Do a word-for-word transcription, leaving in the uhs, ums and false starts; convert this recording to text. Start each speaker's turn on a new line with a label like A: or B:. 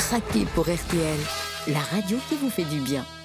A: craquez pour R T L, la radio qui vous fait du bien.